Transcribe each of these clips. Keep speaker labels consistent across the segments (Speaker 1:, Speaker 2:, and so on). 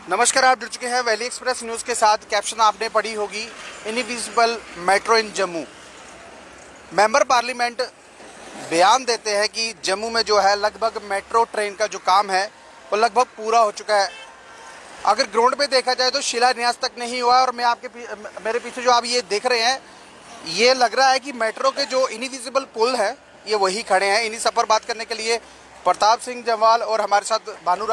Speaker 1: नमस्कार, आप जुड़ चुके हैं वैली एक्सप्रेस न्यूज़ के साथ। कैप्शन आपने पढ़ी होगी, invisible metro in Jammu. Member parliament बयान देते हैं कि जम्मू में जो है लगभग मेट्रो ट्रेन का जो काम है वो लगभग पूरा हो चुका है। अगर ग्राउंड पे देखा जाए तो शिलान्यास तक नहीं हुआ। और मैं मेरे पीछे जो आप ये देख रहे हैं, ये लग रहा है कि मेट्रो के जो इनविजिबल पुल है ये वही खड़े हैं। इन्हीं सब पर बात करने के लिए प्रताप सिंह जम्वाल और हमारे साथ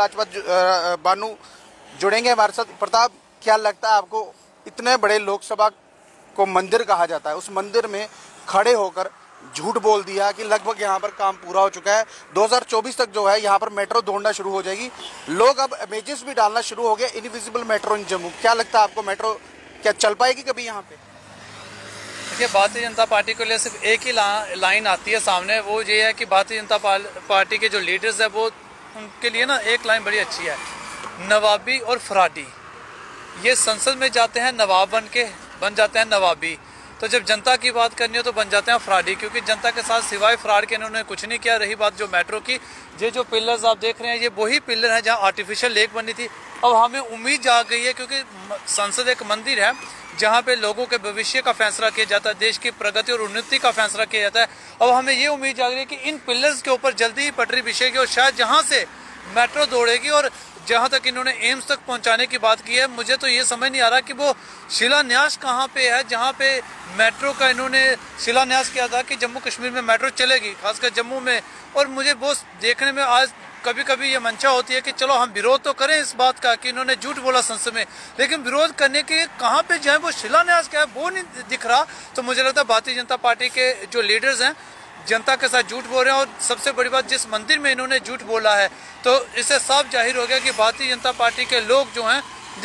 Speaker 1: बानू जुड़ेंगे हमारे साथ। प्रताप, क्या लगता है आपको, इतने बड़े लोकसभा को मंदिर कहा जाता है, उस मंदिर में खड़े होकर झूठ बोल दिया कि लगभग यहाँ पर काम पूरा हो चुका है, 2024 तक जो है यहाँ पर मेट्रो दौड़ना शुरू हो जाएगी। लोग अब इमेजेस भी डालना शुरू हो गए, इनविजिबल मेट्रो इन जम्मू। क्या लगता है आपको, मेट्रो क्या चल पाएगी कभी यहाँ पे?
Speaker 2: देखिए, भारतीय जनता पार्टी के लिए सिर्फ एक ही लाइन आती है सामने, वो ये है कि भारतीय जनता पार्टी के जो लीडर्स है वो, उनके लिए ना एक लाइन बड़ी अच्छी है, नवाबी और फराडी। ये संसद में जाते हैं नवाब बन जाते हैं नवाबी, तो जब जनता की बात करनी हो तो बन जाते हैं फराडी, क्योंकि जनता के साथ सिवाय फ्रॉड के इन्होंने कुछ नहीं किया। रही बात जो मेट्रो की, ये जो पिलर्स आप देख रहे हैं, ये वही पिलर हैं जहां आर्टिफिशियल लेक बनी थी। अब हमें उम्मीद जाग गई है, क्योंकि संसद एक मंदिर है जहाँ पे लोगों के भविष्य का फैसला किया जाता है, देश की प्रगति और उन्नति का फैसला किया जाता है। अब हमें ये उम्मीद जाग रही है कि इन पिलर्स के ऊपर जल्दी ही पटरी बिछेगी और शायद जहाँ से मेट्रो दौड़ेगी। और जहाँ तक इन्होंने एम्स तक पहुँचाने की बात की है, मुझे तो ये समझ नहीं आ रहा कि वो शिलान्यास कहाँ पे है जहाँ पे मेट्रो का इन्होंने शिलान्यास किया था कि जम्मू कश्मीर में मेट्रो चलेगी, खासकर जम्मू में। और मुझे वो देखने में आज कभी कभी ये मंशा होती है कि चलो हम विरोध तो करें इस बात का कि इन्होंने झूठ बोला संसद में, लेकिन विरोध करने के लिए कहाँ पे जाए, वो शिलान्यास क्या है वो नहीं दिख रहा। तो मुझे लगता है भारतीय जनता पार्टी के जो लीडर्स हैं जनता के साथ झूठ बोल रहे हैं। और सबसे बड़ी बात, जिस मंदिर में इन्होंने झूठ बोला है, तो इससे साफ जाहिर हो गया कि भारतीय जनता पार्टी के लोग जो हैं ये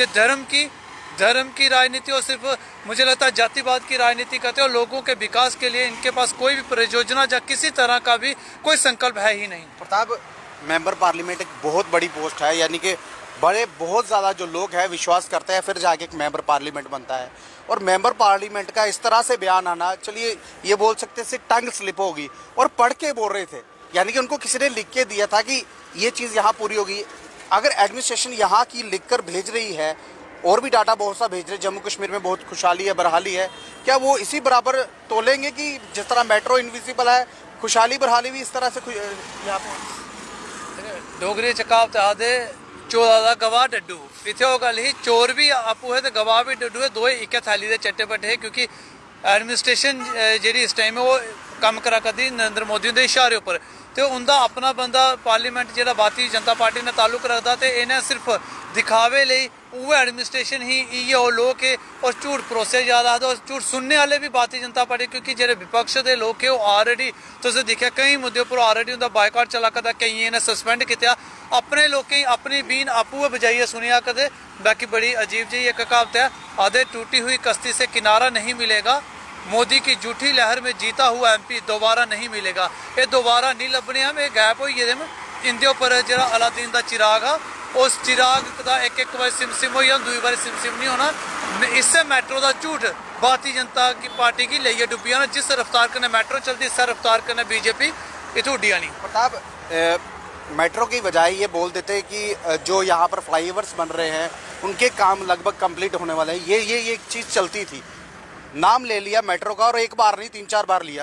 Speaker 2: धर्म की राजनीति और सिर्फ मुझे लगता है जातिवाद की राजनीति करते हैं, और लोगों के विकास के लिए इनके पास कोई भी परियोजना या किसी तरह का भी कोई संकल्प है ही नहीं।
Speaker 1: प्रताप, मेंबर पार्लियामेंट एक बहुत बड़ी पोस्ट है, यानी कि बहुत ज़्यादा जो लोग हैं विश्वास करते हैं फिर जाके एक मेंबर पार्लियामेंट बनता है। और मेंबर पार्लियामेंट का इस तरह से बयान आना, चलिए ये बोल सकते हैं टंग स्लिप होगी, और पढ़ के बोल रहे थे, यानी कि उनको किसी ने लिख के दिया था कि ये चीज़ यहाँ पूरी होगी। अगर एडमिनिस्ट्रेशन यहाँ की लिख कर भेज रही है और भी डाटा बहुत सा भेज रहे, जम्मू कश्मीर में बहुत खुशहाली है, बरहाली है, क्या वो इसी बराबर तोलेंगे कि जिस तरह मेट्रो इनविजिबल है, खुशहाली बरहाली भी इस तरह से यहाँ पर?
Speaker 2: डोगरी च कहावत आखदे चोरा दा गवाह डड्डू, इत्थे ओह गल ही, चोर भी आपू है तो गवाह भी डड्डू है, दोए इक्कै थैली दे चट्टे बट्टे है। क्योंकि एडमिनिस्ट्रेशन जेह्ड़ी इस टाइम वो कम्म करा करदी नरेंद्र मोदी दे इशारे उप्पर, ते उंदा अपना बंदा पार्लीमेंट जेह्ड़ा भारतीय जनता पार्टी ने ताल्लुक रखदा, ते इन्हें सिर्फ दिखावे लेई उ'ऐ एडमिनिस्ट्रेशन ही इ'यै ओह् लोग के और झूठ परोसे जा रहा था। और झूठ सुनने वाले भी भारतीय जनता पार्टी, क्योंकि जेह्ड़े विपक्ष दे लोग के ओह् ऑलरेडी तुसें दिक्खेआ केईं मुद्दे उप्पर ऑलरेडी उंदा बायकाट चला करदा, केइयें ने सस्पेंड कीता, अपने लोकें अपनी बीन आपूं गै बजाइयै सुनेआ करदे। बाकी बड़ी अजीब जी एक कहावत है, आधे टूटी हुई कश्ती से किनारा नहीं मिलेगा, मोदी की झूठी लहर में जीता हुआ एमपी दोबारा नहीं मिलेगा। ये दोबारा नहीं लब्भने, हम ये गैप हो गेदे न इंदे उप्पर। जेह्ड़ा अलादीन दा चिराग आ, उस चिराग का एक बार सिम हो जाए, दूई बार सिम नहीं होना। इससे मेट्रो का झूठ भारतीय जनता की पार्टी की लेइयै डुब्बी जाना। जिस रफ्तार कन्नै मेट्रो चलती, इस रफ्तार कन्नै बीजेपी इत्थूं उड्डी जानी।
Speaker 1: प्रताप, मेट्रो की बजाय ये बोल देते हैं कि जो यहाँ पर फ्लाईओवर्स बन रहे हैं उनके काम लगभग कंप्लीट होने वाले हैं। ये एक चीज़ चलती थी, नाम ले लिया मेट्रो का, और एक बार नहीं 3-4 बार लिया।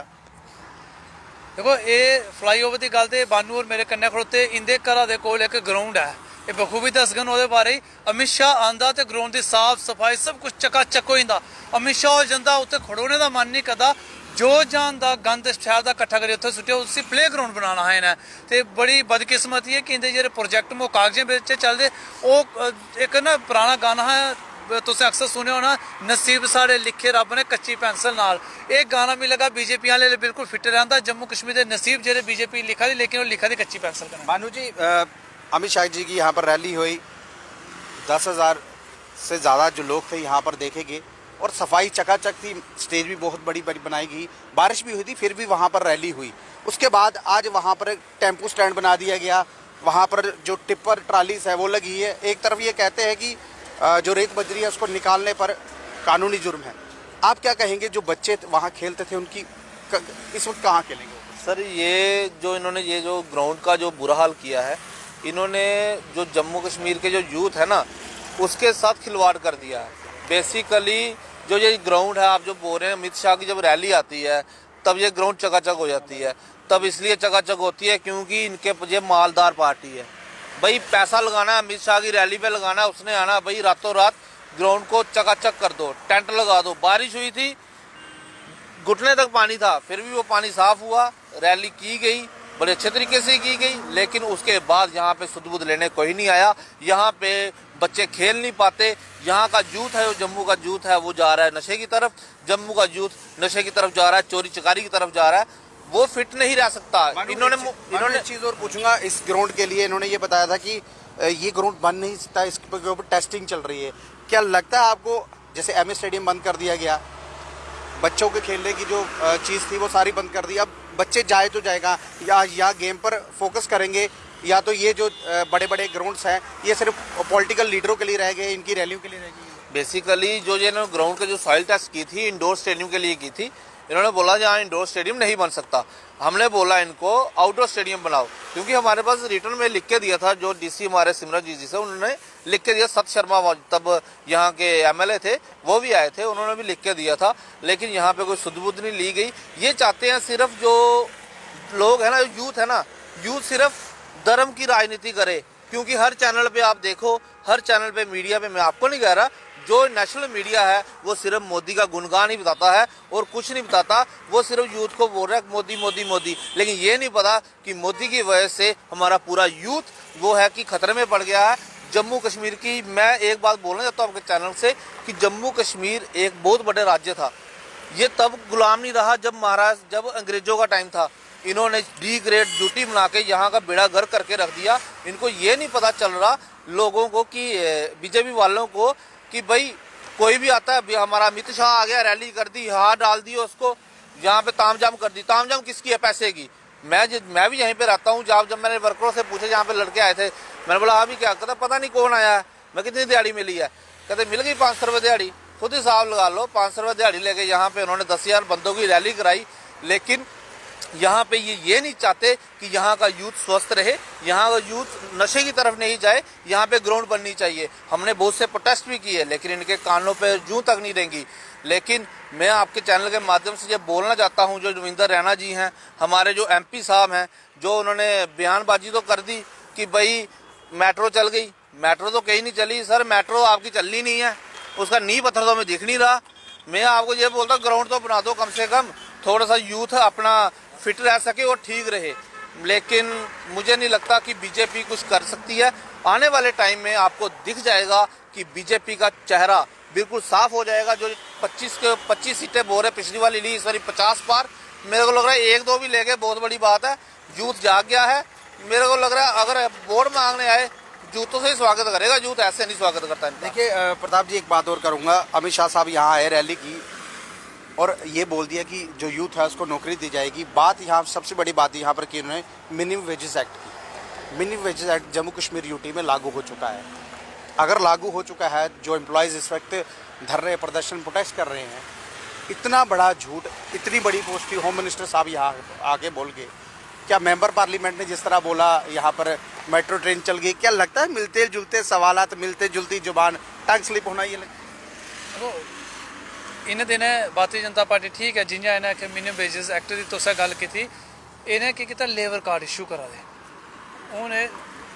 Speaker 2: देखो, ये फ्लाईओवर की गल तो बानू और मेरे कन्नै खड़ोते, इंदे घरा दे कोल एक ग्राउंड है, ये बखूबी दसगन वो बारे। अमित शाह आंदा तो ग्राउंड की साफ सफाई सब कुछ चकाचक हो जाता। अमित शाह जंदा उत्थे खड़ोने का मन नहीं करता, जो जानदा गंद शहर का कट्ठा करियै उत्थे सुट्टिया, उसी प्ले ग्राउंड बनाना है इन्हें। तो बड़ी बदकिस्मती है कि इंदे जेह्ड़े प्रोजेक्ट वो कागजें बिच चलदे। ओह् एक ना पुराना गाना है, तुसें अक्सर सुनेआ होना, नसीब साढ़े लिखे रब ने कच्ची पेंसिल नाल। एक गाना मिगी लगा बीजेपी आह्ले बिल्कुल फिट रहिंदा, जम्मू कश्मीर के नसीब जेह्ड़े बीजेपी लिखा दी, लेकिन वो लिखा दी कच्ची पेंसिल कन्नै।
Speaker 1: बानू जी, अमित शाह जी की यहाँ पर रैली हुई, 10,000 से ज़्यादा जो लोग थे यहाँ पर देखे गए, और सफाई चकाचक थी, स्टेज भी बहुत बड़ी बनाई गई, बारिश भी हुई थी, फिर भी वहाँ पर रैली हुई। उसके बाद आज वहाँ पर टेम्पो स्टैंड बना दिया गया, वहाँ पर जो टिप्पर ट्रालीज है वो लगी है। एक तरफ ये कहते हैं कि जो रेत बजरी है उसको निकालने पर कानूनी जुर्म है। आप क्या कहेंगे, जो बच्चे वहाँ खेलते थे उनकी इस वक्त कहाँ खेलेंगे?
Speaker 3: सर, ये जो इन्होंने ये जो ग्राउंड का जो बुरा हाल किया है, इन्होंने जो जम्मू कश्मीर के जो यूथ है ना, उसके साथ खिलवाड़ कर दिया है। बेसिकली जो ये ग्राउंड है, आप जो बोल रहे हैं, अमित शाह की जब रैली आती है तब ये ग्राउंड चकाचक हो जाती है। तब इसलिए चकाचक होती है क्योंकि इनके ये मालदार पार्टी है। भाई पैसा लगाना है, अमित शाह की रैली पे लगाना है, उसने आना भाई रातों रात ग्राउंड को चकाचक कर दो, टेंट लगा दो। बारिश हुई थी, घुटने तक पानी था, फिर भी वो पानी साफ हुआ, रैली की गई, बड़े अच्छे तरीके से की गई। लेकिन उसके बाद यहाँ पे सुध बुध लेने कोई नहीं आया। यहाँ पे बच्चे खेल नहीं पाते। यहाँ का यूथ है, जो जम्मू का यूथ है, वो जा रहा है नशे की तरफ। जम्मू का यूथ नशे की तरफ जा रहा है, चोरी चकारी की तरफ जा रहा है। वो फिट नहीं रह सकता।
Speaker 1: इन्होंने चीज और पूछूंगा, इस ग्राउंड के लिए इन्होंने ये बताया था कि ये ग्राउंड बन नहीं सकता, इसके ऊपर टेस्टिंग चल रही है। क्या लगता है आपको, जैसे एमए स्टेडियम बंद कर दिया गया, बच्चों के खेलने की जो चीज़ थी वो सारी बंद कर दी, अब बच्चे जाए तो जाएगा या गेम पर फोकस करेंगे, या तो ये जो बड़े बड़े ग्राउंड्स हैं ये सिर्फ पॉलिटिकल लीडरों के लिए रह गए, इनकी रैलियों के लिए रह गई?
Speaker 3: बेसिकली जो ये ग्राउंड का जो सॉइल टेस्ट की थी, इंडोर स्टेडियम के लिए की थी। इन्होंने बोला जहाँ इंडोर स्टेडियम नहीं बन सकता, हमने बोला इनको आउटडोर स्टेडियम बनाओ, क्योंकि हमारे पास रिटर्न में लिख के दिया था, जो डीसी हमारे सिमरन जी से उन्होंने लिख के दिया। सत शर्मा तब यहाँ के एमएलए थे, वो भी आए थे, उन्होंने भी लिख के दिया था। लेकिन यहाँ पे कोई सुध बुध नहीं ली गई। ये चाहते हैं सिर्फ जो लोग है ना, यूथ है ना, यूथ सिर्फ धर्म की राजनीति करे। क्योंकि हर चैनल पे आप देखो, हर चैनल पे मीडिया पे, मैं आपको नहीं कह रहा, जो नेशनल मीडिया है वो सिर्फ मोदी का गुणगान ही बताता है और कुछ नहीं बताता। वो सिर्फ यूथ को बोल रहा है मोदी मोदी मोदी, लेकिन ये नहीं पता कि मोदी की वजह से हमारा पूरा यूथ वो है कि खतरे में पड़ गया है। जम्मू कश्मीर की मैं एक बात बोलना चाहता हूँ आपके चैनल से कि जम्मू कश्मीर एक बहुत बड़े राज्य था। ये तब गुलाम नहीं रहा जब अंग्रेजों का टाइम था। इन्होंने डी ग्रेड ड्यूटी बना के यहाँ का बेड़ा गर्क करके रख दिया। इनको ये नहीं पता चल रहा लोगों को कि बीजेपी वालों को कि भाई कोई भी आता है, हमारा अमित शाह आ गया, रैली कर दी, हाथ डाल दी उसको, यहाँ पे तामझाम कर दी। तामझाम किसकी है? पैसे की। मैं भी यहीं पे रहता हूँ। जब मैंने वर्करों से पूछे, यहाँ पे लड़के आए थे, मैंने बोला अभी क्या? कहता पता नहीं कौन आया है। मैं कितनी दिहाड़ी मिली है? कहते मिल गई 500 रुपये दिहाड़ी। खुद हिसाब लगा लो, 500 रुपये दिहाड़ी लेके यहाँ पे उन्होंने 10,000 बंदों की रैली कराई। लेकिन यहाँ पे ये नहीं चाहते कि यहाँ का यूथ स्वस्थ रहे, यहाँ का यूथ नशे की तरफ नहीं जाए। यहाँ पे ग्राउंड बननी चाहिए। हमने बहुत से प्रोटेस्ट भी किए, लेकिन इनके कानों पे जूं तक नहीं रहेंगी। लेकिन मैं आपके चैनल के माध्यम से ये बोलना चाहता हूँ, जो रविंदर रैना जी हैं, हमारे जो MP साहब हैं, जो उन्होंने बयानबाजी तो कर दी कि भाई मेट्रो चल गई। मेट्रो तो कहीं नहीं चली सर, मेट्रो आपकी चलनी नहीं है, उसका नींव पत्थर तो हमें दिख नहीं रहा। मैं आपको ये बोलता हूँ ग्राउंड तो बना दो, कम से कम थोड़ा सा यूथ अपना फिट रह सके और ठीक रहे। लेकिन मुझे नहीं लगता कि बीजेपी कुछ कर सकती है। आने वाले टाइम में आपको दिख जाएगा कि बीजेपी का चेहरा बिल्कुल साफ हो जाएगा। जो 25 सीटें बोल रहे, पिछली वाली ली, इस बारी 50 पार। मेरे को लग रहा है 1-2 भी लेके बहुत बड़ी बात है। यूथ जाग गया है। मेरे को लग रहा है अगर वोट मांगने आए, जूतों से ही स्वागत करेगा, यूथ ऐसे नहीं स्वागत करता।
Speaker 1: देखिए प्रताप जी, एक बात और करूँगा। अमित शाह साहब यहाँ आए, रैली की, और ये बोल दिया कि जो यूथ है उसको नौकरी दी जाएगी। बात यहाँ सबसे बड़ी बात यहाँ पर की उन्होंने मिनिमम वेजेस एक्ट की। Minimum wages act Jammu Kashmir UT में लागू हो चुका है। अगर लागू हो चुका है, जो एम्प्लॉयज़ इस वक्त धरने प्रदर्शन प्रोटेस्ट कर रहे हैं, इतना बड़ा झूठ, इतनी बड़ी पोस्ट होम मिनिस्टर साहब यहाँ आके बोल गए। क्या मेंबर पार्लियामेंट ने जिस तरह बोला यहाँ पर मेट्रो ट्रेन चल गई, क्या लगता है मिलते जुलते सवालात, मिलते जुलती जुबान, टंग स्लिप होना ये लगता है?
Speaker 2: इन्हें दिन भारतीय जनता पार्टी ठीक है, जिन्हें इन्हें कि मिनिमम वेजेस एक्ट की तुसा गल की थी, इन्हें की किया लेबर कार्ड इशू करा दे। उन्हें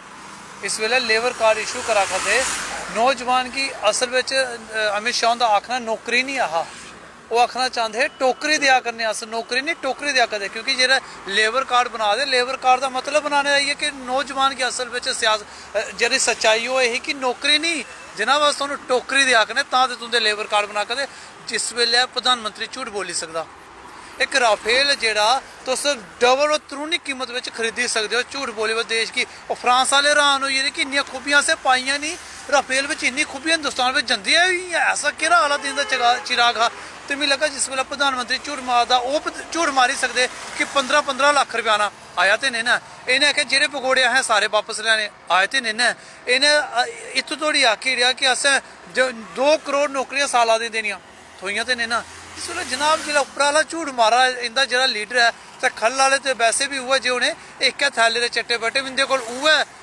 Speaker 2: इस वेले लेबर कार्ड इशू करा करते नौजवान की असल में अमित शाह का आखना नौकरी नहीं आहा, वो आखना चाहते टोकरी दिया करने, अस नौकरी नहीं टोकरी दिया करते। क्योंकि जो लेबर कार्ड बना दे, लेबर कार्ड का मतलब बनाने आई है कि नौजवान की असल में जी सच्चाई वो यही कि नौकरी नहीं जनाब, अस तुहानू टोकरी दिया करने, तां ते तुंदे लेबर कार्ड बना कर। जिस वेले प्रधानमंत्री झूठ बोली सकता, एक राफेल जेड़ा तुस डबल और त्रुनी कीमत में खरीदी सकते हो, झूठ बोले वो देश की। और फ्रांस वाले हैरान हो कि इन्नियां खूबियां से पाइयां नहीं, राफेल में इन्नी खूबियां हिंदुस्तान में जंदी है, ऐसा केड़ा आला दिन का चिराग हा। तो मिगी लगा जिस वेले प्रधानमंत्री झूठ मारदा, वो झूठ मारी सकते कि 15-15 लाख रुपया ना आया तो नहीं ना। इन्हें आख्या जेह्ड़े पकौड़े असें सारे वापस लैने, आए तो नहीं ना। इन्हें इत्थों धोड़ी आखी रेहा कि असें 2 करोड़ नौकरियां साला दी देनियां, थोइयां तो नहीं ना। इस वेले जनाब जो उप्पर आह्ला झूठ मारा इंदा जो लीडर है, तो खल आह्ले तो वैसे भी उ'ऐ जे उ'नें इक थैले दे चट्टे बट्टे भी इंदे कोल उ'ऐ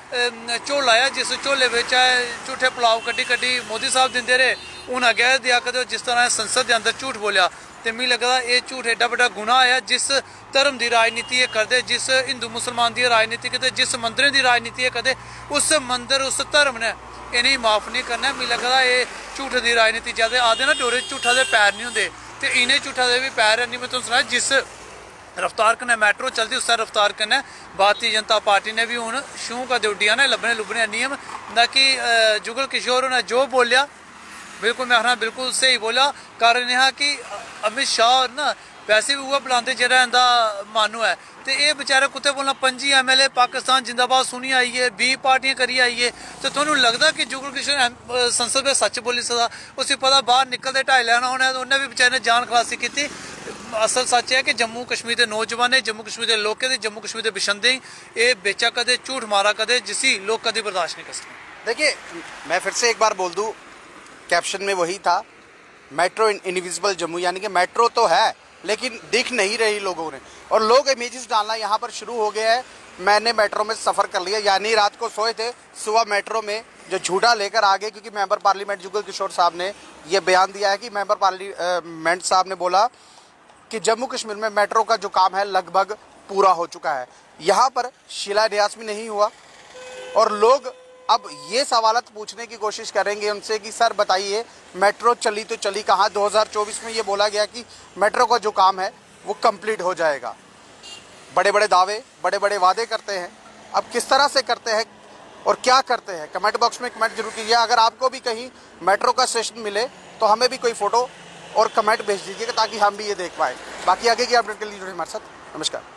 Speaker 2: झोला है जिस झोले में झूठे पुलाव कड्डी कड्डी मोदी साहब दिंदे रहे हूँ अगे दिया कदे जिस तरह संसद के अंदर झूठ बोलिया तो मिगी लगता ये झूठ एडा बड़ा गुनाह है। जिस धर्म की राजनीति ये करते, जिस हिंदू मुसलमान की राजनीति करते, जिस मंदिर की राजनीति ये करते, उस मंदिर उस धर्म ने इन्हें माफ़ नहीं करना। मिगी लगता ये झूठ की राजनीति ज्यादा आते ना डोरे झूठा के पैर नहीं होंगे तो इन्हें झूठा के भी पैर नहीं। मैं तुम सुना जिस रफ्तार कन्नै मेट्रो चलती उस रफ्तार कन्नै भारतीय जनता पार्टी ने भी हूँ शूं का उड्डिया ने लब्भने लुब्भने नियम ना कि जुगल किशोर उन्हें जो बोलिया बिल्कुल मैं आखना बिल्कुल सही बोलिया। कारण यह कि अमित शाह ना वैसे भी उह बुलाते जेह्ड़ा इंदा मानू है तो ये बेचारे कुत्ते बोलना 25 MLA पाकिस्तान जिंदाबाद सुनी आई है 20 पार्टियां करी आई है तो थोनू लगता कि जुगल किशोर संसद में सच बोली सकता। उसी पता बाहर निकलते 2.5 लैना होना तो उन्हें भी बेचारे ने जान खलासी की। असल सच है कि जम्मू कश्मीर के नौजवान जम्मू कश्मीर के लोग जम्मू कश्मीर के बिशंदे ये बेचा कदे झूठ मारा कदे जिसी लोग कभी बर्दाश्त नहीं कर सकते।
Speaker 1: देखिए मैं फिर से एक बार बोल दूं, कैप्शन में वही था मेट्रो इनविजिबल जम्मू, यानी कि मेट्रो तो है लेकिन दिख नहीं रही लोगों ने, और लोग इमेजेस डालना यहाँ पर शुरू हो गया है। मैंने मेट्रो में सफ़र कर लिया, यानी रात को सोए थे सुबह मेट्रो में जो झूठा लेकर आ गए, क्योंकि मेंबर पार्लियामेंट जुगल किशोर साहब ने ये बयान दिया है कि मेंबर पार्लियामेंट साहब ने बोला कि जम्मू कश्मीर में मेट्रो का जो काम है लगभग पूरा हो चुका है। यहाँ पर शिलान्यास भी नहीं हुआ और लोग अब ये सवाल पूछने की कोशिश करेंगे उनसे कि सर बताइए मेट्रो चली तो चली कहाँ। 2024 में ये बोला गया कि मेट्रो का जो काम है वो कंप्लीट हो जाएगा। बड़े बड़े दावे बड़े बड़े वादे करते हैं, अब किस तरह से करते हैं और क्या करते हैं कमेंट बॉक्स में कमेंट जरूर कीजिए। अगर आपको भी कहीं मेट्रो का स्टेशन मिले तो हमें भी कोई फ़ोटो और कमेंट भेज दीजिएगा ताकि हम भी ये देख पाएँ। बाकी आगे की अपडेट के लिए जुड़े हमारे साथ। नमस्कार।